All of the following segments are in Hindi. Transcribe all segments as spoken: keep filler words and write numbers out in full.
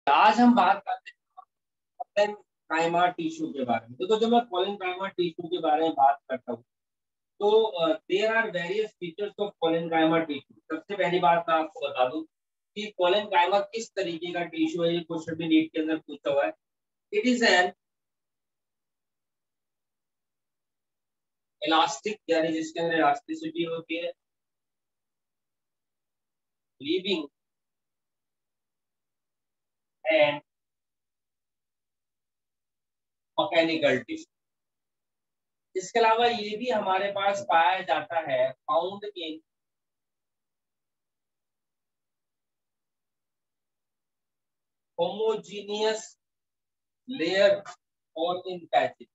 आज हम बात करते हैं कोलेनकाइमा टिश्यू के बारे में। देखो, जब मैं कोलेनकाइमा टिश्यू के बारे में बात करता हूँ तो there are various features of collenchyma tissue. सबसे पहली बात मैं आपको बता दूं कि कोलेनकाइमा किस तरीके का टिश्यू है। ये क्वेश्चन भी नीट के अंदर पूछा हुआ है। इट इज एन इलास्टिक, यानी जिसके अंदर इलास्टिसिटी होती है, लिविंग एंड मैकेनिकल टिश्यू। इसके अलावा ये भी हमारे पास पाया जाता है फाउंड इन होमोजीनियस लेयर और इन पैचेस।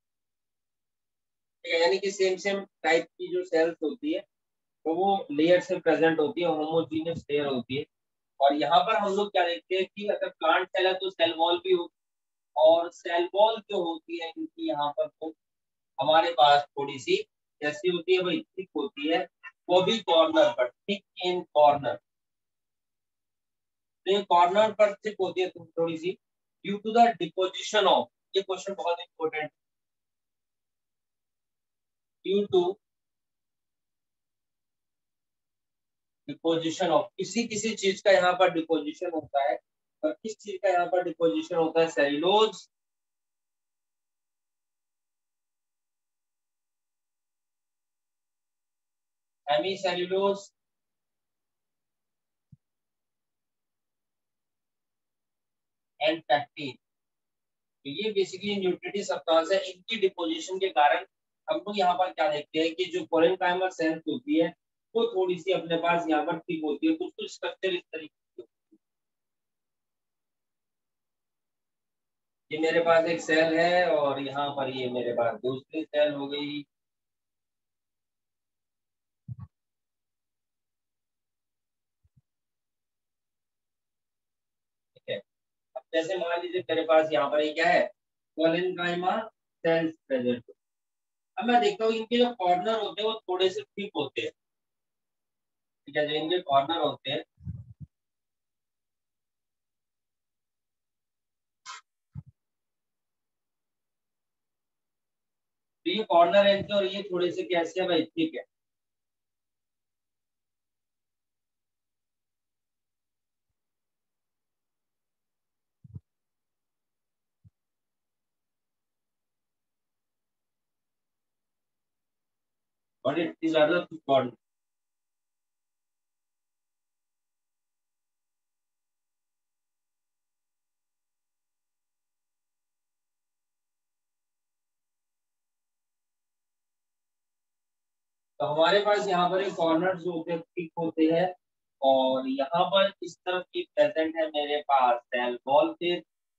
यानी कि सेम सेम टाइप की जो सेल्स होती है तो वो लेयर से प्रेजेंट होती है, होमोजीनियस लेयर होती है। और यहाँ पर हम लोग क्या देखते हैं कि अगर प्लांट सेल है तो सेल वॉल भी हो, और सेल वॉल जो होती है इनकी यहाँ पर तो हमारे पास थोड़ी सी कैसी होती है भाई, थिक होती है, वो भी कॉर्नर पर, थिक इन कॉर्नर। तो ये कॉर्नर पर थिक होती है तो थोड़ी सी, due to the deposition of, ये क्वेश्चन बहुत important, due to deposition of, किसी किसी चीज का यहाँ पर डिपोजिशन होता है। और किस चीज का यहाँ पर डिपोजिशन होता है? Cellulose, hemi cellulose and pectin. तो ये बेसिकली न्यूट्रिटिव सब्सटेंस है। इनकी डिपोजिशन के कारण हम लोग यहाँ पर क्या देखते हैं कि जो कोलेनकाइमा सेल्स होती है वो थोड़ी सी अपने पास यहाँ पर ठीक होती है, कुछ कुछ स्ट्रक्चर इस तरीके से। ये मेरे पास एक सेल है और यहाँ पर ये मेरे पास दूसरी सेल हो गई। ठीक है, अब जैसे मान लीजिए मेरे पास यहाँ पर ये क्या है, कोलेनकाइमा सेल्स प्रेजेंट। अब मैं देखता हूँ इनके जो कॉर्नर होते हैं वो थोड़े से ठीक होते हैं। ठीक है, जो इनके कॉर्नर होते हैं तो ये कॉर्नर है इनके, और ये थोड़े से कैसे है भाई, ठीक है। और इट इज अदर कॉर्नर। तो हमारे पास यहाँ पर कॉर्नर जो होते हैं ठीक होते हैं, और यहाँ पर इस तरफ की प्रेजेंट है मेरे पास सेल वॉल फिर।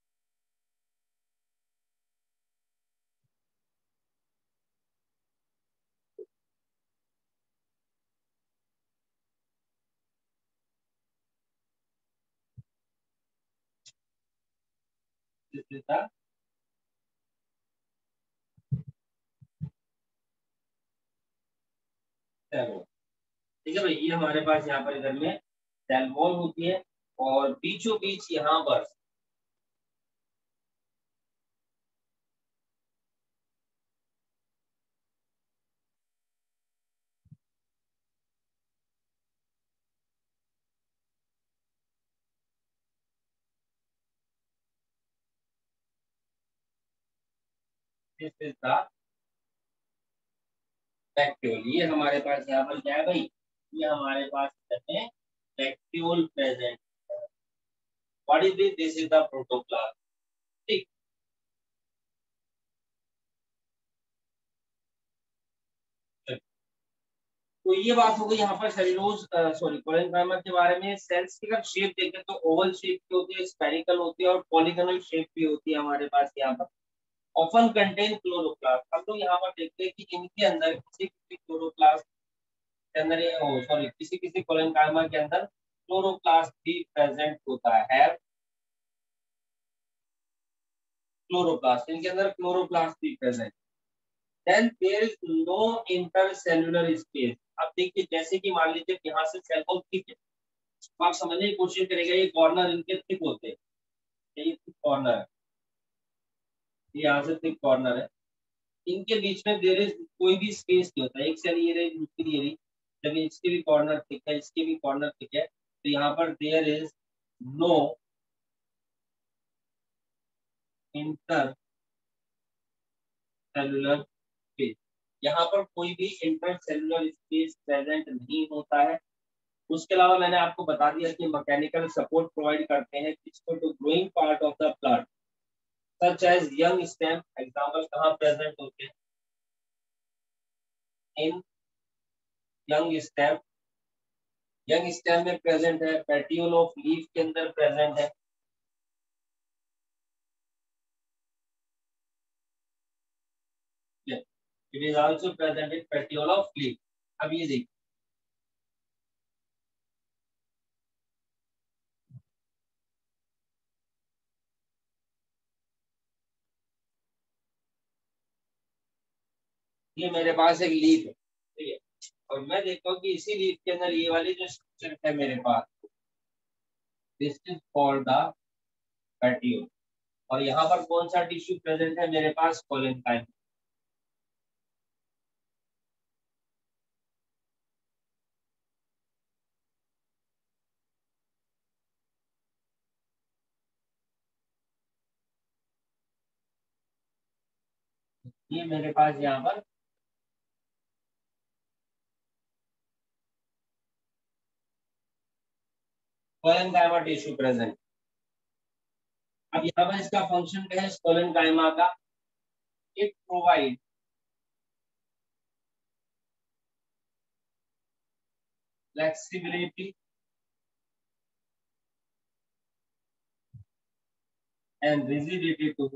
ठीक है भाई, ये हमारे पास यहाँ पर इधर में सेल वॉल होती है, और बीचों बीच यहाँ पर दिस इज द वैक्यूल। ये हमारे पास यहाँ पर क्या है भाई, ये हमारे पास इधर में वैक्यूल प्रेजेंट है। What is this? This is the protoplasm. ठीक, तो ये बात हो गई यहाँ पर सेल्यूलोज सॉरी कोलेनकाइमा के बारे में। सेल्स की अगर शेप देखें तो ओवल शेप की होती है, स्फेरिकल होती है, और पॉलीगोनल शेप भी होती है हमारे पास यहाँ पर। Often contain chloroplast. हम लोग यहाँ पर देखते हैं कि इनके अंदर किसी किसी क्लोरोप्लास्ट के अंदर ये सॉरी किसी किसी कोलेनकाइमा के अंदर क्लोरोप्लास्ट भी प्रेजेंट होता है। क्लोरोप्लास्ट, इनके अंदर क्लोरोप्लास्ट भी present. Then there is no intercellular space. अब देखिए, जैसे कि मान लीजिए यहाँ से सेल वॉल ठीक है, तो आप समझने की कोशिश करेंगे ये कॉर्नर इनके थिक होते हैं, कॉर्नर है, यहाँ से थिक कॉर्नर है, इनके बीच में देर इज कोई भी स्पेस नहीं होता, एक सेल ये रही दूसरी ये रही, जब इसके भी कॉर्नर थिक है इसके भी कॉर्नर थिक है, तो यहाँ पर there is no intercellular space, यहाँ पर कोई भी इंटर सेलुलर स्पेस प्रेजेंट नहीं होता है। उसके अलावा मैंने आपको बता दिया कि मैकेनिकल सपोर्ट प्रोवाइड करते हैं किसको, to growing part of the plant such as young stem, example कहाँ प्रेजेंट होते हैं, in young stem, young stem में प्रेजेंट है, पेटियोल ऑफ लीफ के अंदर प्रेजेंट है, it is also present in petiole of leaf. अब ये देखिए, ये मेरे पास एक लीफ है, ठीक है, और मैं देखता हूँ कि इसी लीफ के अंदर ये वाली जो स्ट्रक्चर है मेरे पास, this is called the petiole, और यहाँ पर कौन सा टिश्यू प्रेजेंट है मेरे पास, कोलेनकाइमा। ये मेरे पास यहाँ पर कोलेनकाइमा टिश्यू प्रेजेंट। अब यहाँ पर इसका फंक्शन क्या है कोलेनकाइमा का, it provide flexibility and rigidity to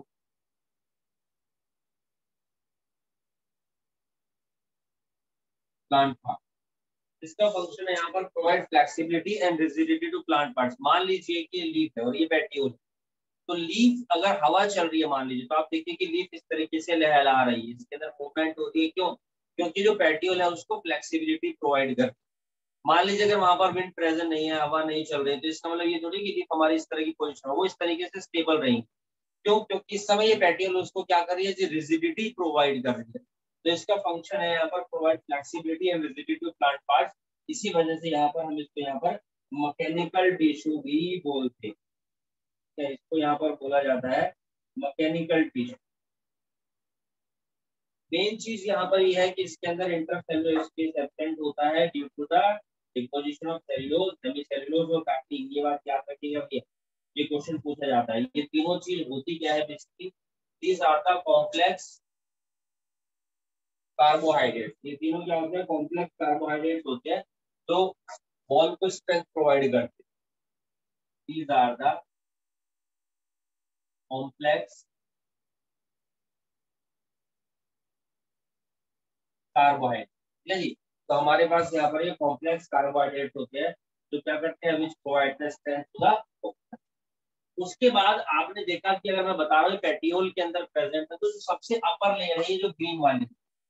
plant part. इसका फंक्शन है यहाँ पर provide flexibility and rigidity to plant parts. मान लीजिए कि लीफ है और ये पेटियोल, तो लीफ अगर हवा चल रही है मान लीजिए, तो आप देखिए कि लीफ इस तरीके से लहरा रही है, इसके अंदर मूवमेंट होती है, क्यों, क्योंकि जो पेटियोल है उसको फ्लेक्सिबिलिटी प्रोवाइड कर। मान लीजिए अगर वहां पर विंड प्रेजेंट नहीं है, हवा नहीं चल रही, तो इसका मतलब ये थोड़ी कि लीफ हमारी इस तरह की पोजिशन है, वो इस तरीके से स्टेबल रहेंगी, क्यों, क्योंकि इस समय ये पेटियोल उसको क्या कर रही है, जो रिजिडिटी प्रोवाइड कर रही है। तो इसका फंक्शन है यहाँ पर provide flexibility and rigidity to plant parts. इसी वजह से यहाँ पर हम इसको यहाँ पर मैकेनिकल टिश्यू भी बोलते हैं, इसको यहाँ पर बोला जाता है मैकेनिकल टिश्यू। मेन चीज यहाँ पर यह है कि इसके अंदर इंटरसेलुलर स्पेस एब्सेंट होता है due to the deposition of cellulose, semi cellulose और पैक्टिन। ये बात याद रखिएगा, ये ये क्वेश्चन पूछा जाता है। ये तीनों चीज होती क्या है basically, these are the complex carbohydrate, ये तीनों क्या होते हैं, कॉम्प्लेक्स कार्बोहाइड्रेट होते हैं, तो बॉल को स्ट्रेंथ प्रोवाइड करते हैं। These are the complex carbohydrate, ठीक है जी। तो हमारे पास यहाँ पर ये कॉम्प्लेक्स कार्बोहाइड्रेट होते हैं जो क्या करते हैं, which provide the strength to the. उसके बाद आपने देखा कि अगर मैं बता रहा हूँ पेटियोल के अंदर प्रेजेंट है, तो जो सबसे अपर लेयर है ये जो ग्रीन वाली,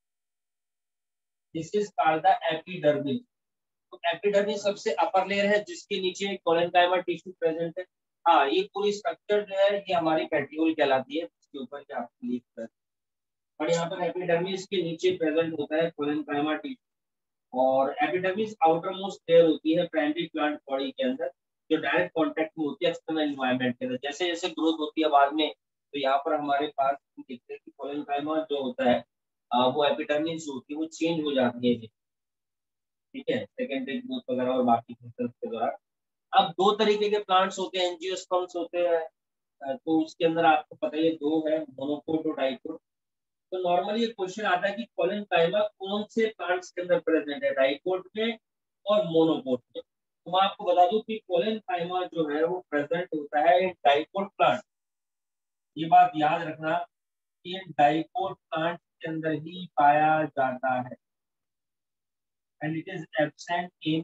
this is called the epidermis. तो एपिडर्मिस सबसे अपर लेयर है जिसके नीचे कोलेनकाइमा टिश्यू प्रेजेंट है। हाँ, ये पूरी स्ट्रक्चर जो है ये हमारी पेटियोल कहलाती है, जिसके ऊपर क्या लीफ है, और यहाँ पर एपिडर्मिस के नीचे प्रेजेंट होता है कोलेनकाइमा टिश्यू। और एपिडर्मिस आउटर मोस्ट लेयर होती है प्राइमरी प्लांट बॉडी के अंदर, जो डायरेक्ट कांटेक्ट में होती है एक्सटर्नल एनवायरनमेंट के अंदर। जैसे जैसे ग्रोथ होती है बाद में, तो यहाँ पर हमारे पास देखते हैं कि कोलेनकाइमा जो होता है आ, वो एपिडर्मिस जो होती है वो चेंज हो जाती है, ठीक है, सेकेंडरी ग्रोथ वगैरह और बाकी प्रोसेस के दौरान। अब दो तरीके के प्लांट्स होते हैं, एंजियोस्पर्म्स होते हैं, अ, तो उसके अंदर आपको पता है दो है, मोनोकोट और डाइकोट। तो नॉर्मली ये क्वेश्चन आता है कि कोलेनकाइमा कौन से प्लांट्स के अंदर प्रेजेंट है, डाइकोट में और मोनोकोट में। तो मैं आपको बता दूं कि कोलेनकाइमा जो है वो प्रेजेंट होता है डाइकोट प्लांट। ये बात याद रखना कि डाइकोट प्लांट के अंदर ही पाया जाता है, and it is absent in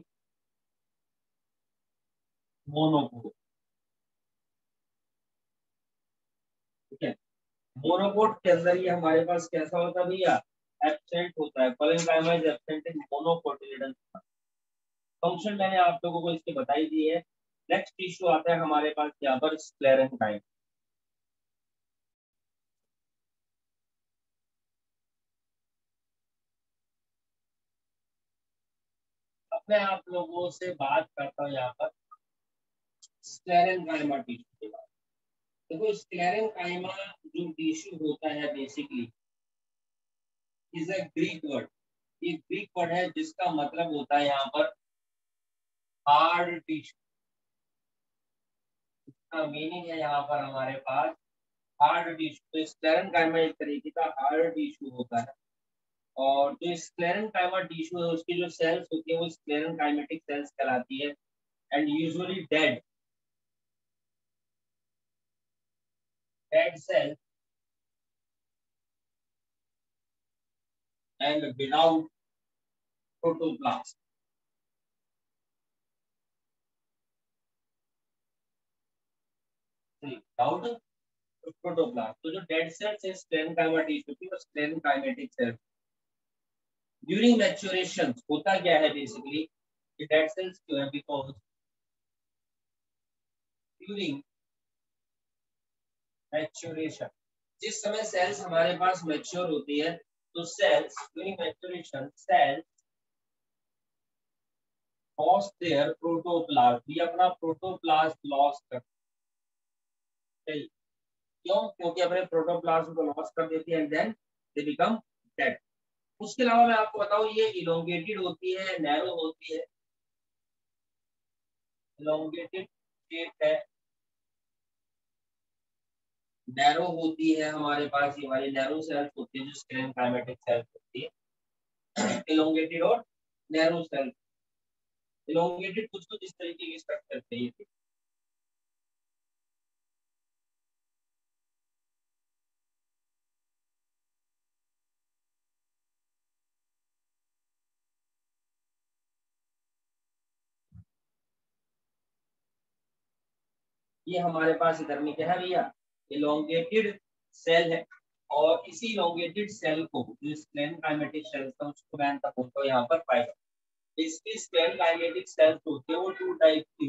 monocot, ठीक है। मोनोकोट के अंदर ये हमारे पास कैसा होता है भैया, एब्सेंट होता है। Collenchyma is absent in monocotyledon. Function मैंने आप लोगों को इसके बताई दी है। नेक्स्ट इशू आता है हमारे पास यहाँ पर स्क्लेरेंकाइमा। मैं आप लोगों से बात करता हूँ यहाँ पर स्क्लेरेनकाइमा टिश्यू के बारे में। देखो स्क्लेरेनकाइमा जो टिश्यू होता है basically is a Greek word. ये ग्रीक वर्ड है जिसका मतलब होता है यहाँ पर हार्ड टिश्यू। इसका मीनिंग है यहाँ पर हमारे पास हार्ड टिश्यू। तो स्क्लेरेनकाइमा एक तरीके का हार्ड टिश्यू होता है और जो स्क्लेरेनकाइमा टिश्यू है उसकी जो सेल्स होती है वो स्क्लेरेनकाइमेटिक सेल्स कहलाती है and usually dead dead cell and without protoplast. Without protoplast तो जो डेड सेल्स है स्क्लेरेनकाइमा टिश्यू की वो स्क्लेरेनकाइमेटिक सेल्स। ड्यूरिंग मैच्योरेशन होता क्या है बेसिकली ये डेड सेल्स क्यों है बिकॉज ड्यूरिंग मैच्योरेशन जिस समय सेल्स हमारे पास मैच्योर होती है तो cells during maturation cells loss their protoplast ये अपना प्रोटोप्लास्ट लॉस करते हैं। क्यों? क्योंकि अपने प्रोटोप्लास्ट को लॉस कर देती है and then they become dead. उसके अलावा मैं आपको बताऊं ये इलोंगेटेड होती है नैरो होती है। इलोंगेटेड शेप है नैरो होती है हमारे पास ये वाली नैरो सेल्स होती है जो स्क्लेरेनकाइमेटिक सेल्स होती है। इलोंगेटेड और नैरो सेल्स। इलोंगेटेड कुछ कुछ इस तरीके की स्ट्रक्चर चाहिए थी। ये हमारे पास इधर में क्या है भैया इलोंगेटेड सेल है और इसी इलोंगेटेड सेल को जो स्क्लेरेनकाइमेटिक सेल्स है उसको मैं तक बोलता हूँ यहाँ पर फाइबर। इसकी स्क्लेरेनकाइमेटिक सेल्स होती है वो टू टाइप की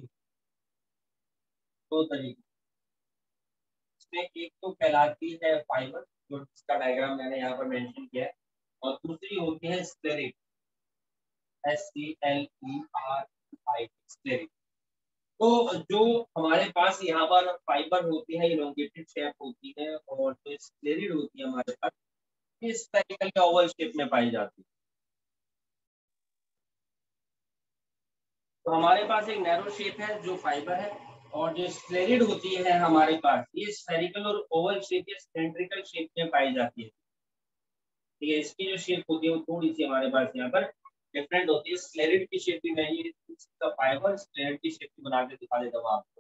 दो तरीके। इसमें एक तो कहलाती है फाइबर जो इसका डायग्राम मैंने यहाँ पर मेंशन किया है और दूसरी होती है sclereid S C L E R I sclereid. तो जो हमारे पास यहाँ पर फाइबर होती है इलोंगेटेड शेप होती है और जो स्क्लेरिड होती है हमारे पास इस स्फेरिकल या ओवल शेप में पाई जाती है। तो हमारे पास एक नैरो शेप है जो फाइबर है और जो स्क्लेरिड होती है हमारे पास ये स्फेरिकल और ओवल शेप या सिलेंड्रिकल शेप में पाई जाती है। ठीक है इसकी जो शेप होती है वो थोड़ी सी हमारे पास यहाँ पर डिफरेंट होती है। स्क्लेरिड की शेप भी मैं ये फाइबर स्क्लेरिड की शेप बना के दिखा देता हूँ आपको।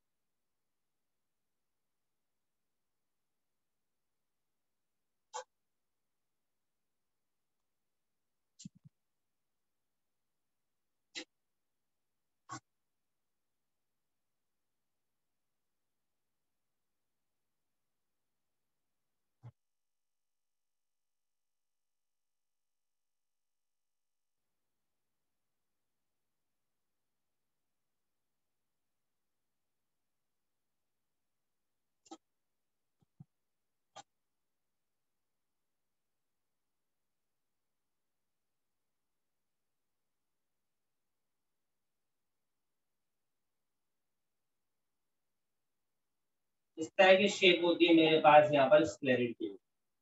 इस तरह की शेप होती है मेरे पास यहाँ पर स्क्लेरिड की।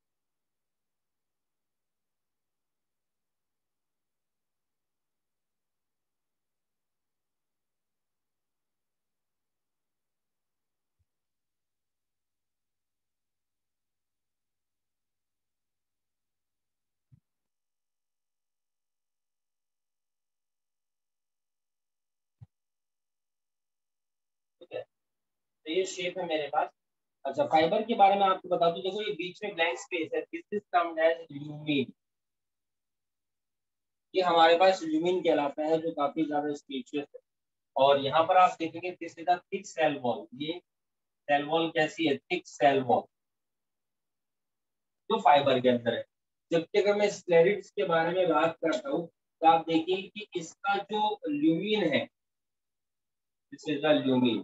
ठीक है तो ये शेप है मेरे पास। अच्छा फाइबर के बारे में आपको बता दूं देखो ये बीच में ब्लैंक स्पेस है this is termed as lumen. ये हमारे पास ल्यूमिन कहलाता है जो काफी ज्यादा स्पेशियस है और यहाँ पर आप देखेंगे this is a thick cell wall. ये सेल वॉल कैसी है थिक सेल वॉल जो फाइबर के अंदर है। जबकि अगर मैं स्क्लेरिड्स के बारे में बात करता हूँ तो आप देखिए कि इसका जो ल्यूमिन है दिस इज द ल्यूमिन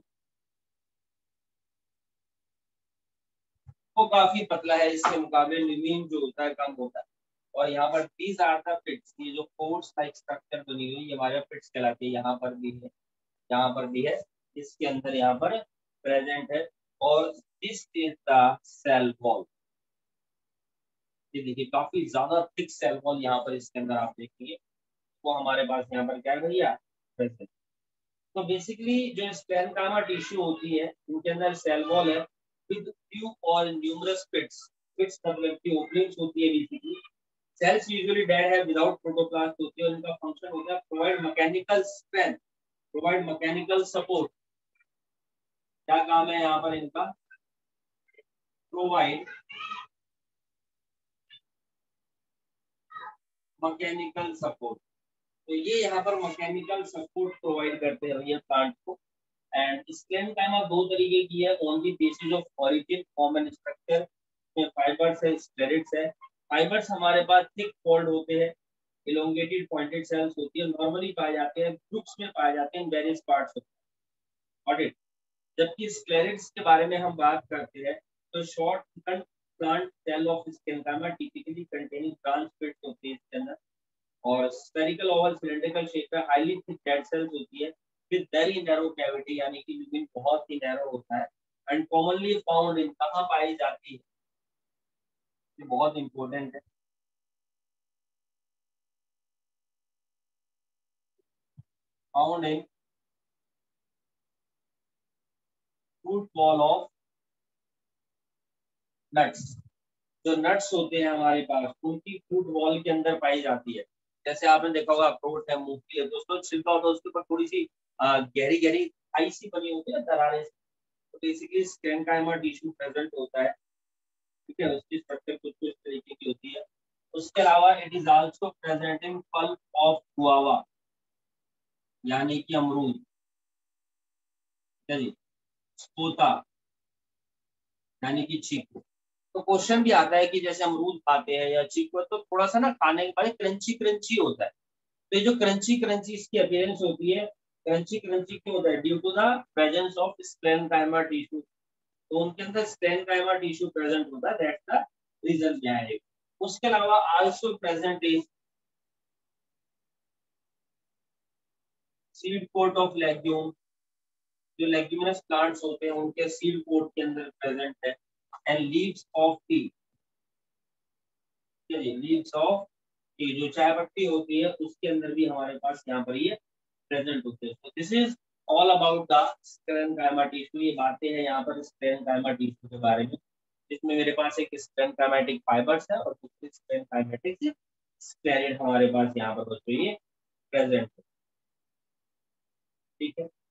वो काफी पतला है इसके मुकाबले ल्यूमिन जो होता है कम होता है। और यहाँ पर दीज आर द पिट्स, ये जो कोर्स लाइक स्ट्रक्चर बनी हुई ये हमारे पिट्स कहलाती है। यहाँ पर भी है, यहाँ पर भी है, इसके अंदर यहाँ पर प्रेजेंट है। और this is the cell wall. ये देखिए काफी ज्यादा थिक सेल वॉल यहाँ पर इसके अंदर आप देखेंगे, वो हमारे पास यहाँ पर क्या है भैया, प्रेजेंट। तो बेसिकली जो स्क्लेरेंकाइमा टिश्यू होती है उनके अंदर सेल वॉल है विद फ्यू और न्यूमरस पिट्स। पिट्स मतलब की ओपनिंग्स होती है बेसिकली। सेल्स यूजुअली डेड है विदाउट प्रोटोप्लास्ट होती है और इनका फंक्शन होता है provide mechanical strength, provide mechanical support. क्या काम है यहाँ पर इनका, प्रोवाइड मैकेनिकल सपोर्ट। तो ये यहाँ पर मैकेनिकल सपोर्ट प्रोवाइड करते हैं ये प्लांट को। एंड स्क्लेरेंकाइमा दो तरीके की है, on the basis of origin, form and structure. में फाइबर्स है, स्क्लेरेट्स है। फाइबर्स हमारे पास थिक फोल्ड होते हैं, इलोंगेटेड पॉइंटेड सेल्स होती है, नॉर्मली पाए जाते हैं, ग्रुप्स में पाए जाते हैं, वेरियस पार्ट्स ऑफ इट। जबकि स्क्लेरेट्स के बारे में हम बात करते हैं तो short plant cell of sclerenchyma typically containing branch pits होती है इसके अंदर। और स्फेरिकल ओवल सिलिंड्रिकल शेप है, हाईली थिक डेड सेल्स होती है विद वेरी नैरो कैविटी, यानी कि ल्यूमेन बहुत ही नैरो होता है। एंड कॉमनली फाउंड इन, कहां पाई जाती है, ये बहुत इंपॉर्टेंट है। Found in fruit ball of nuts. जो नट्स होते हैं हमारे पास उनकी फ्रूट बॉल के अंदर पाई जाती है। जैसे आपने देखा होगा अखरोट है, मूंगफली है, दोस्तों छिलका होता है उसके ऊपर थोड़ी सी आ, गहरी गहरी खाई सी बनी होती है दरारें। तो बेसिकली स्क्लेरेंकाइमा टिश्यू प्रेजेंट होता है, ठीक है, उसकी स्ट्रक्चर कुछ कुछ तरीके की होती है। उसके अलावा it is also present in pulp of guava, यानी कि अमरूद, जी, पोता यानी कि चीकू। तो क्वेश्चन भी आता है कि जैसे अमरूद खाते हैं या चीकू तो थोड़ा सा ना खाने के बाद क्रंची क्रंची होता है। तो ये जो क्रंची क्रंची इसकी अपीयरेंस होती है, क्रंची क्रंची क्यों होता है, due to the presence of sclerenchyma tissue. तो उनके अंदर स्क्लेरेंकाइमा टिश्यू प्रेजेंट होता है, that's the reason behind it. उसके अलावा also present is seed coat of legume. जो लेग्यूमिनस प्लांट्स होते हैं उनके सीड कोट के अंदर प्रेजेंट है। And leaves of tea, leaves of tea जो चाय पत्ती होती है उसके अंदर भी हमारे पास यहाँ पर ये प्रेजेंट होते हैं। तो this is all about the sclerenchyma tissue. ये बातें हैं यहाँ पर स्क्लेरेंकाइमा टिश्यू के बारे में, जिसमें मेरे पास एक स्क्लेरेंकाइमेटिक फाइबर्स है और दूसरी स्क्लेरेंकाइमेटिक स्क्लेरेट हमारे पास यहाँ पर बच्चों ये प्रेजेंट है, ठीक है।